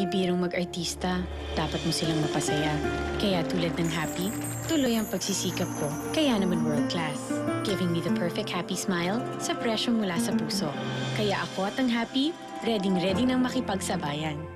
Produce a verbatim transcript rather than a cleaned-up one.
Hindi birong mag-artista. Dapat mo silang mapasaya. Kaya tulad ng Hapee, tuloy ang pagsisikap ko. Kaya naman world class. Giving me the perfect happy smile sa presyo mula sa puso. Kaya ako at ang Hapee, ready-ready nang makipagsabayan.